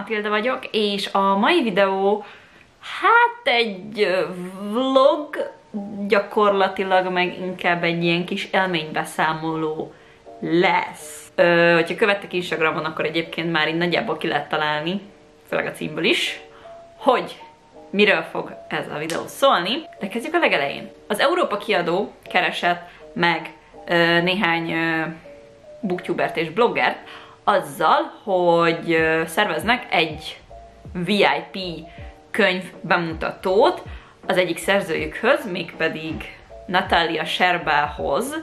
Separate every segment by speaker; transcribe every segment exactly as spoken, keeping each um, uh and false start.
Speaker 1: Matilda vagyok, és a mai videó hát egy vlog, gyakorlatilag meg inkább egy ilyen kis élménybeszámoló lesz. Ö, hogyha követtek Instagramon, akkor egyébként már így nagyjából ki lehet találni, főleg a címből is, hogy miről fog ez a videó szólni. De kezdjük a legelején. Az Európa kiadó keresett meg ö, néhány ö, booktubert és bloggert azzal, hogy ö, szerveznek egy vé i pé könyv bemutatót az egyik szerzőjükhöz, mégpedig Natalia Sherbához,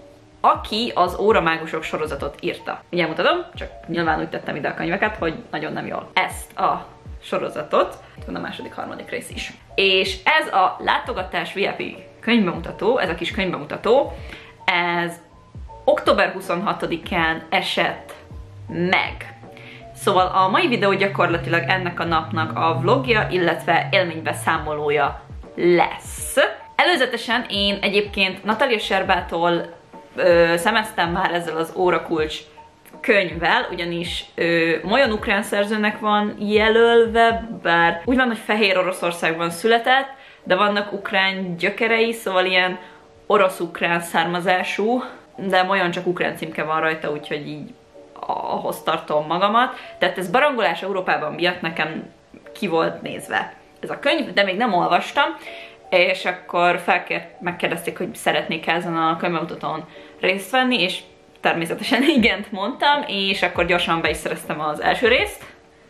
Speaker 1: aki az Óramágusok sorozatot írta. Ugye mutatom, csak nyilván úgy tettem ide a könyveket, hogy nagyon nem jól. Ezt a sorozatot, van a második, harmadik rész is. És ez a látogatás vé i pé könyvbemutató, ez a kis könyvbemutató, ez október huszonhatodikán esett meg. Szóval a mai videó gyakorlatilag ennek a napnak a vlogja, illetve élménybeszámolója lesz. Előzetesen én egyébként Natalia Sherbától ö, szemeztem már ezzel az órakulcs könyvvel, ugyanis ö, olyan ukrán szerzőnek van jelölve, bár úgy van, hogy Fehér Oroszországban született, de vannak ukrán gyökerei, szóval ilyen orosz-ukrán származású, de olyan csak ukrán címke van rajta, úgyhogy így ahhoz tartom magamat. Tehát ez barangolás Európában miatt nekem ki volt nézve ez a könyv, de még nem olvastam, és akkor felkért, megkérdezték, hogy szeretnék ezen a könyvbemutatón részt venni, és természetesen igent mondtam, és akkor gyorsan be is szereztem az első részt,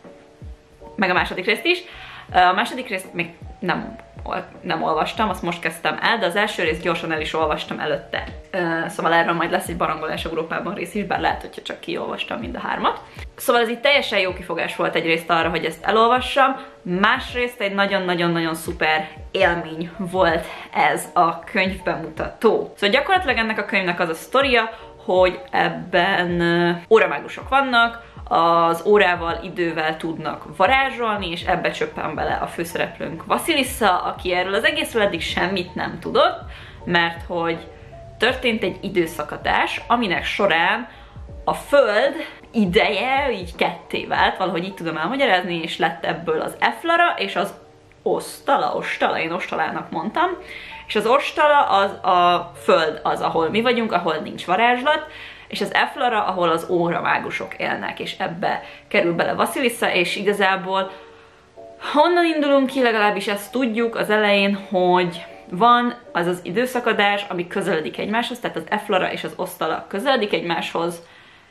Speaker 1: meg a második részt is. A második részt még nem, nem olvastam, azt most kezdtem el, de az első részt gyorsan el is olvastam előtte. Szóval erről majd lesz egy barangolás Európában rész is, bár lehet, hogyha csak kiolvastam mind a hármat. Szóval ez így teljesen jó kifogás volt egyrészt arra, hogy ezt elolvassam, másrészt egy nagyon-nagyon-nagyon szuper élmény volt ez a könyvbemutató. Szóval gyakorlatilag ennek a könyvnek az a sztoria, hogy ebben óramágusok vannak, az órával, idővel tudnak varázsolni, és ebbe csöppen bele a főszereplőnk Vasilissa, aki erről az egészről eddig semmit nem tudott, mert hogy történt egy időszakadás, aminek során a Föld ideje így ketté vált, valahogy így tudom elmagyarázni, és lett ebből az Eflara és az Ostala, Ostala, én Ostalának mondtam, és az Ostala az a Föld az, ahol mi vagyunk, ahol nincs varázslat, és az Eflara, ahol az óramágusok élnek, és ebbe kerül bele Vasilissa, és igazából honnan indulunk ki, legalábbis ezt tudjuk az elején, hogy van az az időszakadás, ami közeledik egymáshoz, tehát az Eflara és az Ostala közeledik egymáshoz,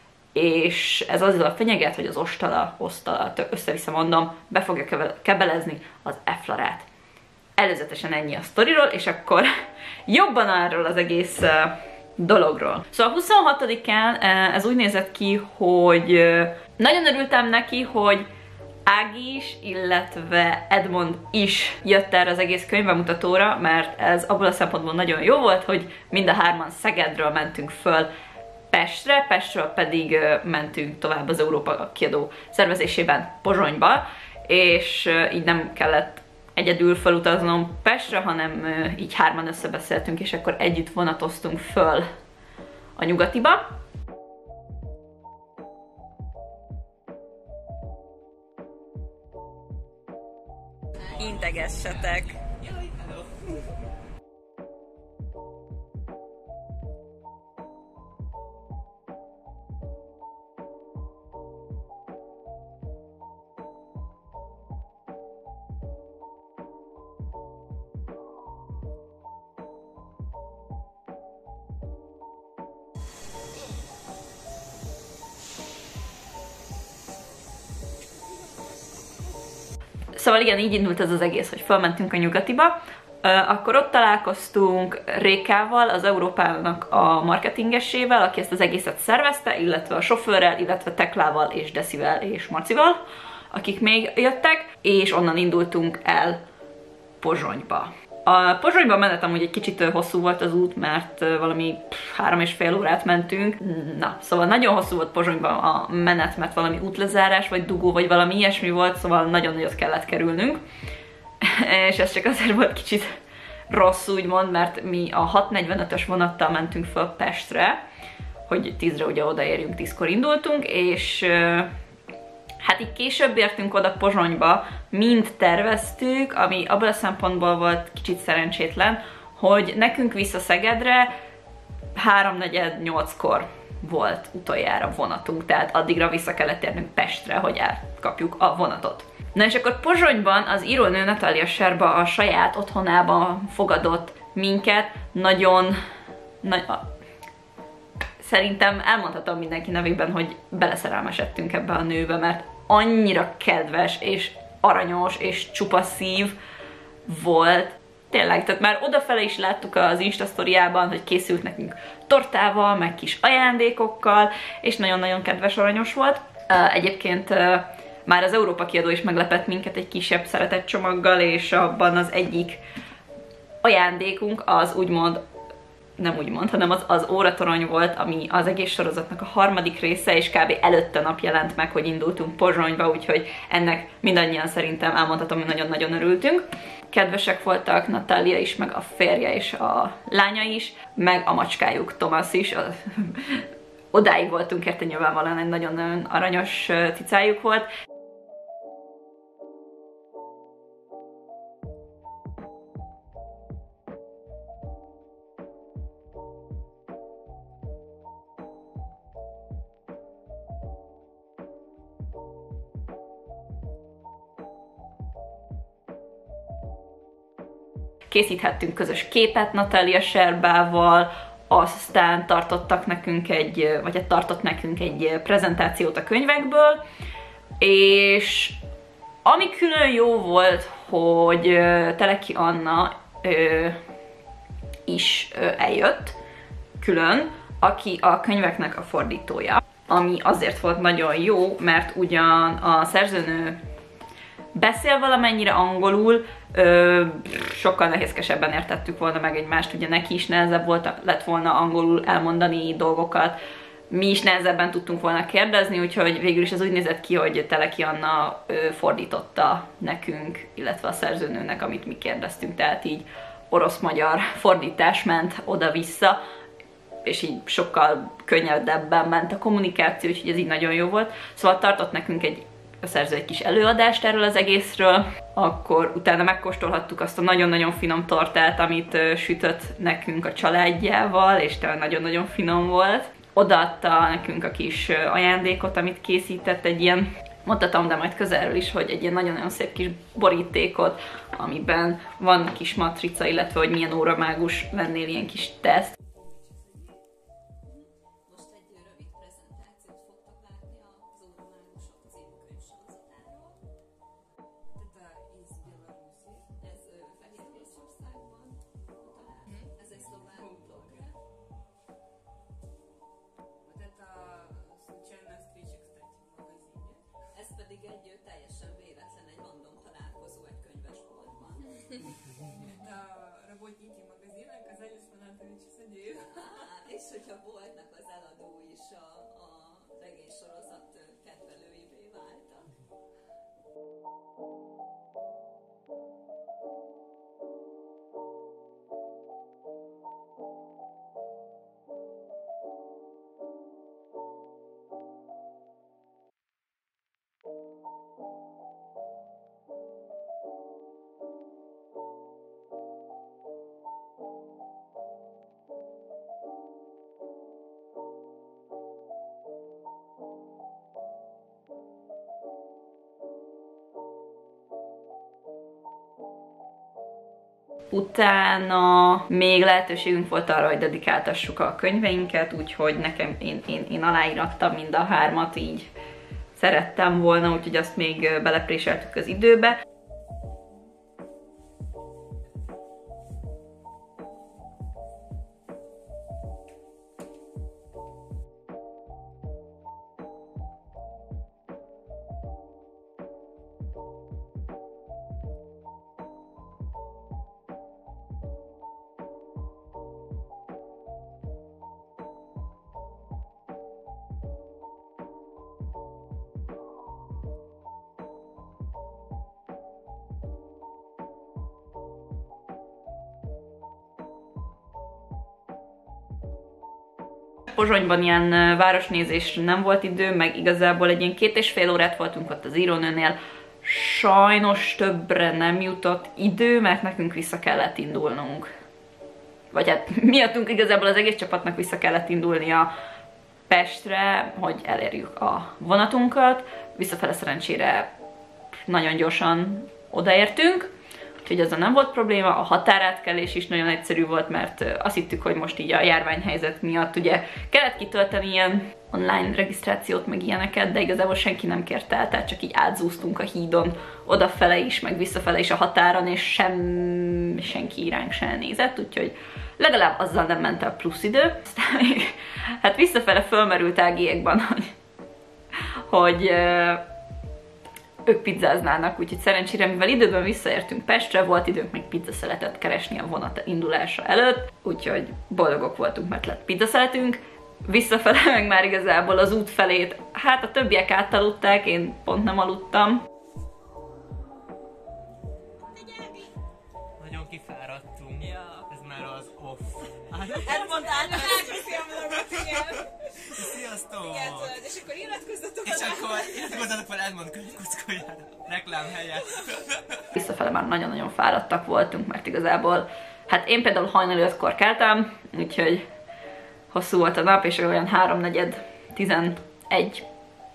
Speaker 1: és ez azzal fenyeget, hogy az Ostala, Ostala, össze-vissza mondom, be fogja kebelezni az Eflarát. Előzetesen ennyi a sztoriról, és akkor jobban arról az egész uh, dologról. Szóval huszonhatodikán uh, ez úgy nézett ki, hogy uh, nagyon örültem neki, hogy Ági is, illetve Edmond is jött erre az egész könyvbemutatóra, mert ez abból a szempontból nagyon jó volt, hogy mind a hárman Szegedről mentünk föl Pestre, Pestről pedig uh, mentünk tovább az Európa kiadó szervezésében Pozsonyba, és uh, így nem kellett egyedül felutaznom Pestre, hanem uh, így hárman összebeszéltünk, és akkor együtt vonatoztunk föl a Nyugatiba. Integessetek! Szóval igen, így indult ez az egész, hogy felmentünk a Nyugatiba, akkor ott találkoztunk Rékával, az Európának a marketingesével, aki ezt az egészet szervezte, illetve a sofőrrel, illetve Teklával és Decivel és Marcival, akik még jöttek, és onnan indultunk el Pozsonyba. A Pozsonyban menet amúgy egy kicsit hosszú volt az út, mert valami pff, három és fél órát mentünk. Na, szóval nagyon hosszú volt Pozsonyban a menet, mert valami útlezárás, vagy dugó, vagy valami ilyesmi volt, szóval nagyon nagyot kellett kerülnünk. És ez csak azért volt kicsit rossz, úgymond, mert mi a hat negyvenötös vonattal mentünk föl Pestre, hogy tízre ugye odaérjünk, tízkor indultunk, és Hát így később értünk oda Pozsonyba, mint terveztük, ami abban a szempontból volt kicsit szerencsétlen, hogy nekünk vissza Szegedre háromnegyed nyolckor volt utoljára vonatunk, tehát addigra vissza kellett térnünk Pestre, hogy elkapjuk a vonatot. Na és akkor Pozsonyban az írónő Natalia Serba a saját otthonában fogadott minket, nagyon... Nagy, szerintem elmondhatom mindenki nevében, hogy beleszerelmesedtünk ebbe a nőbe, mert annyira kedves, és aranyos, és csupa szív volt. Tényleg, tehát már odafele is láttuk az Insta sztoriában, hogy készült nekünk tortával, meg kis ajándékokkal, és nagyon-nagyon kedves, aranyos volt. Egyébként már az Európa kiadó is meglepett minket egy kisebb szeretetcsomaggal, és abban az egyik ajándékunk az úgymond, nem úgymond, hanem az, az óratorony volt, ami az egész sorozatnak a harmadik része, és kb. Előtte nap jelent meg, hogy indultunk Pozsonyba, úgyhogy ennek mindannyian szerintem elmondhatom, hogy nagyon-nagyon örültünk. Kedvesek voltak Natalia is, meg a férje és a lánya is, meg a macskájuk, Thomas is. Odáig voltunk érte, nyilvánvalóan egy nagyon-nagyon aranyos cicájuk volt. Készíthettünk közös képet Natalia Serbával, aztán tartottak nekünk egy, vagy hát tartott nekünk egy prezentációt a könyvekből, és ami külön jó volt, hogy Teleki Anna ö, is ö, eljött, külön, aki a könyveknek a fordítója, ami azért volt nagyon jó, mert ugyan a szerzőnő beszél valamennyire angolul, ö, sokkal nehézkesebben értettük volna meg egymást, ugye neki is nehezebb volt, lett volna angolul elmondani dolgokat, mi is nehezebben tudtunk volna kérdezni, úgyhogy végül is az úgy nézett ki, hogy Teleki Anna ö, fordította nekünk, illetve a szerzőnőnek, amit mi kérdeztünk, tehát így orosz-magyar fordítás ment oda-vissza, és így sokkal könnyedebben ment a kommunikáció, úgyhogy ez így nagyon jó volt. Szóval tartott nekünk egy a szerző egy kis előadást erről az egészről, akkor utána megkóstolhattuk azt a nagyon-nagyon finom tortát, amit sütött nekünk a családjával, és tényleg nagyon-nagyon finom volt. Odaadta nekünk a kis ajándékot, amit készített, egy ilyen, mondhatom, de majd közelről is, hogy egy ilyen nagyon-nagyon szép kis borítékot, amiben van kis matrica, illetve hogy milyen óramágus lennél, ilyen kis teszt.
Speaker 2: És hogyha voltnak az eladó is a, a regénysorozat kedvelőivé váltak.
Speaker 1: Utána még lehetőségünk volt arra, hogy dedikáltassuk a könyveinket, úgyhogy nekem én, én, én aláírattam mind a hármat, így szerettem volna, úgyhogy azt még belepréseltük az időbe. Pozsonyban ilyen városnézésre nem volt idő, meg igazából egy ilyen két és fél órát voltunk ott az írónőnél. Sajnos többre nem jutott idő, mert nekünk vissza kellett indulnunk. Vagy hát miattunk igazából az egész csapatnak vissza kellett indulnia Pestre, hogy elérjük a vonatunkat. Visszafele szerencsére nagyon gyorsan odaértünk, úgyhogy azon nem volt probléma. A határátkelés is nagyon egyszerű volt, mert azt hittük, hogy most így a járványhelyzet miatt ugye kellett kitölteni ilyen online regisztrációt, meg ilyeneket, de igazából senki nem kért el, tehát csak így átzúztunk a hídon odafele is, meg visszafele is a határon, és sem, senki ránk se nézett, úgyhogy legalább azzal nem ment el plusz idő. Aztán még, hát visszafele fölmerült Ágiékban, hogy, hogy ők pizzáznának, úgyhogy szerencsére, mivel időben visszaértünk Pestre, volt időnk még pizzaszeletet keresni a vonat indulása előtt, úgyhogy boldogok voltunk, mert lett pizzaszeletünk. Visszafele meg már igazából az út felét, hát a többiek átaludták, én pont nem aludtam.
Speaker 3: Nagyon kifáradtunk. Ja. Ez már az off.
Speaker 2: Edmond átviszi a vlogot, igen.
Speaker 3: Sziasztok!
Speaker 2: Igen, tudod, és akkor iratkozzatok
Speaker 3: És akkor iratkozzatok fel Edmond könyvkockoljára. Reklám helyett.
Speaker 1: Visszafele már nagyon-nagyon fáradtak voltunk, mert igazából, hát én például hajnali ötkor keltem, úgyhogy hosszú volt a nap, és olyan háromnegyed tizenegy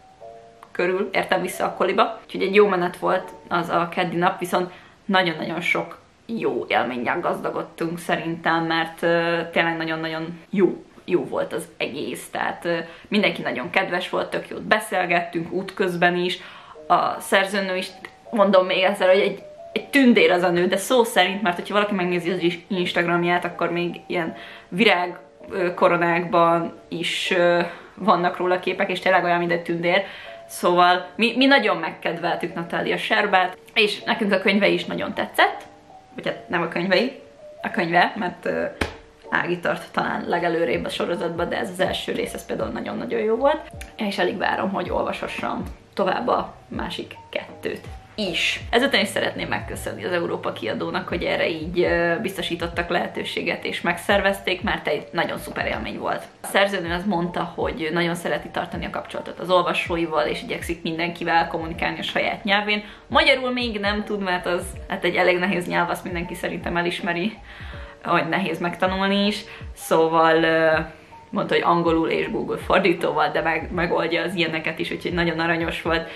Speaker 1: körül értem vissza a koliba. Úgyhogy egy jó menet volt az a keddi nap, viszont nagyon-nagyon sok jó élménnyel gazdagodtunk szerintem, mert uh, tényleg nagyon-nagyon jó, jó volt az egész. Tehát uh, mindenki nagyon kedves volt, tök jót beszélgettünk útközben is. A szerzőnő is, mondom még egyszer, hogy egy, egy tündér az a nő, de szó szerint, mert hogyha valaki megnézi az Instagramját, akkor még ilyen virág koronákban is uh, vannak róla képek, és tényleg olyan, mint egy tündér. Szóval mi, mi nagyon megkedveltük Natália Sherbát, és nekünk a könyve is nagyon tetszett, vagy hát nem a könyvei, a könyve, mert uh, Ági tart talán legelőrébb a sorozatban, de ez az első rész, ez például nagyon-nagyon jó volt, és elég várom, hogy olvashassam tovább a másik kettőt is. Ezután is szeretném megköszönni az Európa Kiadónak, hogy erre így biztosítottak lehetőséget és megszervezték, mert egy nagyon szuper élmény volt. A szerzőnő az mondta, hogy nagyon szereti tartani a kapcsolatot az olvasóival, és igyekszik mindenkivel kommunikálni a saját nyelvén. Magyarul még nem tud, mert az hát egy elég nehéz nyelv, azt mindenki szerintem elismeri, hogy nehéz megtanulni is. Szóval mondta, hogy angolul és Google fordítóval, de meg, megoldja az ilyeneket is, úgyhogy nagyon aranyos volt.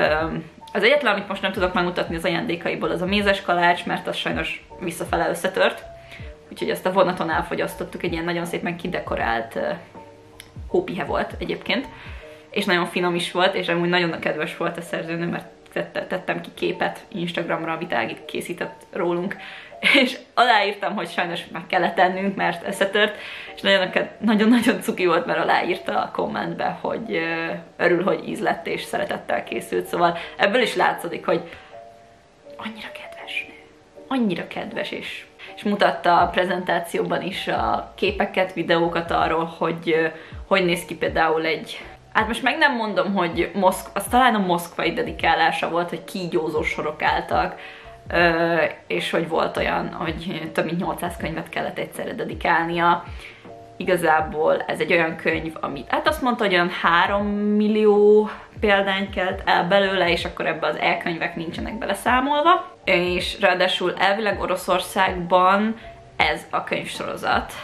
Speaker 1: Az egyetlen, amit most nem tudok megmutatni az ajándékaiból, az a mézes kalács, mert az sajnos visszafele összetört. Úgyhogy azt a vonaton elfogyasztottuk, egy ilyen nagyon szépen kidekorált uh, hópihe volt egyébként. És nagyon finom is volt, és amúgy nagyon kedves volt a szerzőnő, mert tettem ki képet Instagramra, amit Ági készített rólunk. És aláírtam, hogy sajnos meg kellett tennünk, mert összetört, és nagyon-nagyon cuki volt, mert aláírta a kommentbe, hogy örül, hogy íz lett és szeretettel készült, szóval ebből is látszik, hogy annyira kedves nő, annyira kedves, és, és mutatta a prezentációban is a képeket, videókat arról, hogy hogy néz ki például egy, hát most meg nem mondom, hogy Moszk, az talán a moszkvai dedikálása volt, hogy kígyózó sorok álltak, Ö, és hogy volt olyan, hogy több mint nyolcszáz könyvet kellett egyszerre dedikálnia. Igazából ez egy olyan könyv, amit hát azt mondta, hogy olyan három millió példányt kelt el belőle, és akkor ebbe az e-könyvek nincsenek beleszámolva. És ráadásul elvileg Oroszországban ez a könyvsorozat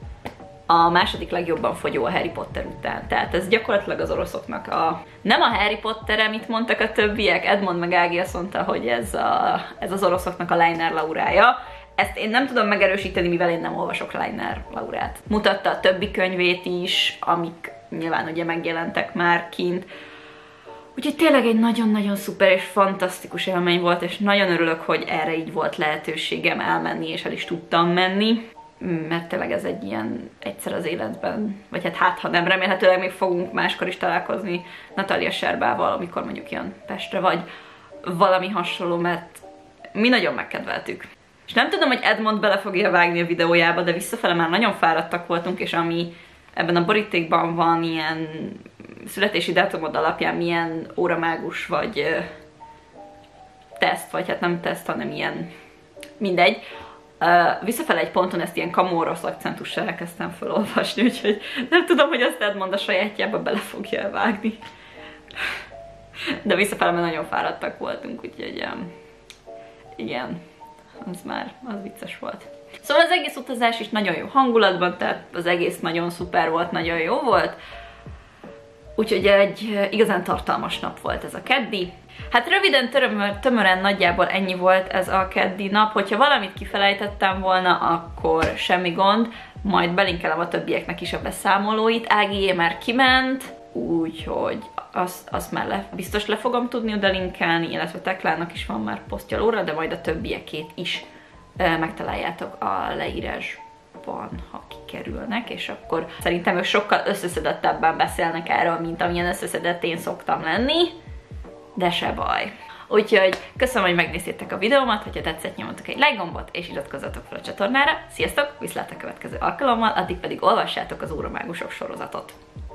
Speaker 1: a második legjobban fogyó a Harry Potter után. Tehát ez gyakorlatilag az oroszoknak a... Nem a Harry Potter, amit mondtak a többiek, Edmond meg Ági azt mondta, hogy ez, a, ez az oroszoknak a Leiner Laurája. Ezt én nem tudom megerősíteni, mivel én nem olvasok Leiner Laurát. Mutatta a többi könyvét is, amik nyilván ugye megjelentek már kint. Úgyhogy tényleg egy nagyon-nagyon szuper és fantasztikus élmény volt, és nagyon örülök, hogy erre így volt lehetőségem elmenni, és el is tudtam menni. Mert tényleg ez egy ilyen egyszer az életben, vagy hát hát, ha nem, remélhetőleg még fogunk máskor is találkozni Natália Sherbával, amikor mondjuk jön Pestre, vagy valami hasonló, mert mi nagyon megkedveltük. És nem tudom, hogy Edmond bele fogja vágni a videójába, de visszafele már nagyon fáradtak voltunk, és ami ebben a borítékban van ilyen születési dátumod alapján milyen óramágus, vagy teszt, vagy hát nem teszt, hanem ilyen mindegy, Uh, visszafele egy ponton ezt ilyen kamórosz akcentussal elkezdtem felolvasni, úgyhogy nem tudom, hogy azt Edmond a sajátjába bele fogja vágni. De visszafele, mert nagyon fáradtak voltunk, úgyhogy um, igen, az már, az vicces volt. Szóval az egész utazás is nagyon jó hangulatban, tehát az egész nagyon szuper volt, nagyon jó volt. Úgyhogy egy igazán tartalmas nap volt ez a keddi. Hát röviden, törömör, tömören nagyjából ennyi volt ez a keddi nap. Hogyha valamit kifelejtettem volna, akkor semmi gond. Majd belinkelem a többieknek is a beszámolóit. Ágié már kiment, úgyhogy azt, azt már le, biztos le fogom tudni oda linkelni, illetve Teklának is van már posztjalóra, de majd a többiekét is e, megtaláljátok a leírásban, ha kikerülnek, és akkor szerintem ők sokkal összeszedettebben beszélnek erről, mint amilyen összeszedett én szoktam lenni, de se baj. Úgyhogy köszönöm, hogy megnéztétek a videómat, hogyha tetszett, nyomjatok egy like gombot, és iratkozzatok fel a csatornára. Sziasztok, viszlát a következő alkalommal, addig pedig olvassátok az Óramágusok sorozatot.